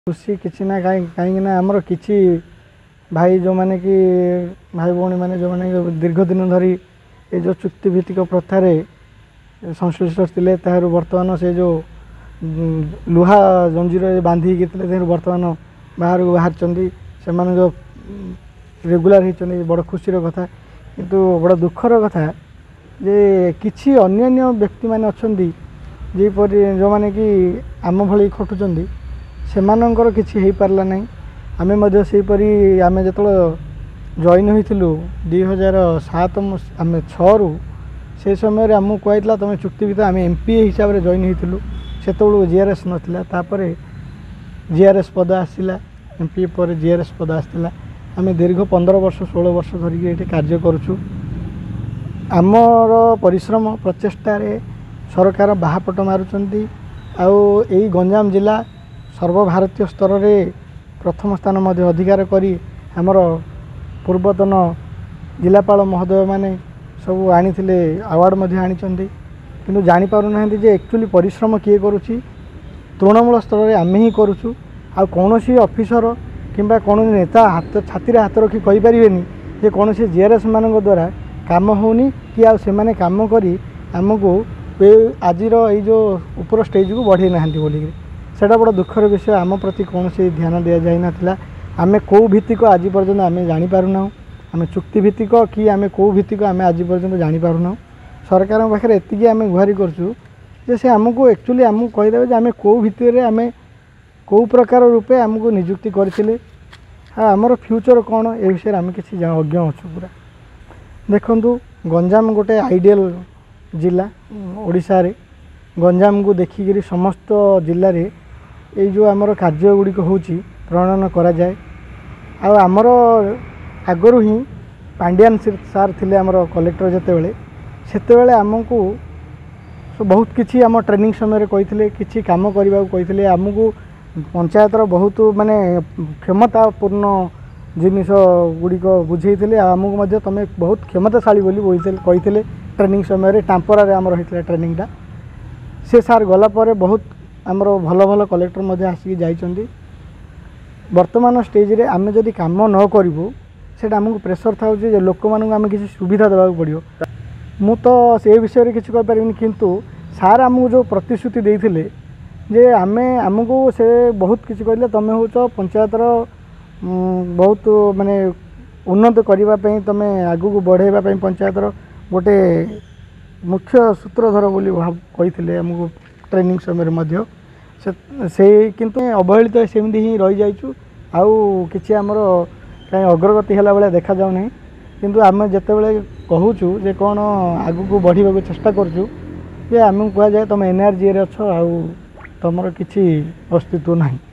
खुशी किसी ना कहीं आमर किसी भाई जो माने कि भाई भौणी मैंने जो मैंने दीर्घ दिन धरी ये जो चुक्तिभित्तिक प्रथार संश्लिष्ट थे तार बर्तमान से जो लुहा जंजीर बांधिकी बर्तमान बाहर को बाहर से जो रेगुलर होती बड़ खुशी कथा किंतु बड़ दुखर कथा जे किसी अन्य व्यक्ति मैंने अच्छा जेपरी जो मैंने कि आम भली खटुंट से किसी हो पार्ला नहीं आमे सेपरी आमे जो जॉइन होइथिलु 2007 आम 6 रु से समय आमको कहला तुम चुक्ति आम एमपी हिसाब से जॉइन होइथिलु से जीआरएस नथिला तापर जीआरएस पद आसला एमपी पर जीआरएस पद आसला आम दीर्घ 15 वर्ष 16 वर्ष धरिकी ये कार्य करुचु आमर परिश्रम प्रचेष्टार सरकार बाहापट मारुचंती आउ एई गंजाम जिला सर्वभारतीय स्तर में प्रथम स्थान मध्य अधिकार करी हमर पूर्वतन जिलापाल महोदय माने सब आनी अवार्ड मध्य आनी किंतु जानी पारु नाहंती जे एक्चुअली परिश्रम किए करुची तृणमूल स्तर में आमे ही करुचु आ कौनसी ऑफिसर किंबा कौन नेता हाथ छाती हाथ रखी कहि परिबेनी जे कौनसी जीआरएस मान द्वारा काम होनी कि आ से माने काम करी आमको आज जो ऊपर स्टेज को बढ़े ना बोलिक सेटा बड़ा दुखर विषय आम प्रति कौन से ध्यान दि जाई नाथिला आमे कौ भित्तिक आज पर्यंत आमे जानी पारुना आमे चुक्ति भित्तिक कि आमे कौ भित्तिक आमे आज पर्यंत जानी पारुना सरकार पाखे एतिकी आमे गुहारी करछु जे से आमको एक्चुअली आमको कहीदेवे जे आमे कौ भित्तिर आमे कौ प्रकार रूपे आमको नियुक्ति करथिले आमर फ्यूचर कौन ए विषय आमे किसी अज्ञ अच्छु पूरा देखंतु गंजाम गोटे आइडियल जिला ओडिशा रे गंजाम को देखिक समस्त जिले में ये जो आमर कार्य गुड़िक होची प्रणयन करा जाए आमर आगरू ही पांड्यान सार थिले आमर कलेक्टर जिते आमको बहुत किसी आम ट्रेनिंग समय कही किसी कम करने को आमको पंचायतर बहुत माने क्षमतापूर्ण जिनिस गुड़िक बुझे आमको तुम बहुत क्षमताशाली बोली कही ट्रेनिंग समय टांपरा आमर होता ट्रेनिंगटा से सार गलापर बहुत आमर भल भल कलेक्टर मध्य आसिक जाइछंती वर्तमान स्टेज रे आमे जदि काम न करिवो सेटा हमको प्रेशर था जे लोक मानक आमे किसी सुविधा देबा पड़ियो मु तो से विषय रे किछि कह परिबिनी किंतु सार हमको जो प्रतिश्रुति देइथिले जे आमे हमको से बहुत किछि कहले तमे होच पंचायतर बहुत माने उन्नत करबा पई तमे आगु को बढ़ेबा पई पंचायतर गोटे मुख्य सूत्रधर बोली कही आमको ट्रेनिंग समय से किंतु अवहेलित सेमती ही रही जाइछु आउ किछि आमर कहीं अग्रगति है भाया देखा जाऊ नहीं किंतु आम जिते कहूँ जे कौन आगु को बढ़ा चेष्टा करूँ जे आमको कह जाए तुम एनआरजी रे अच्छ आउ तुमर किछि अस्तित्व नहीं।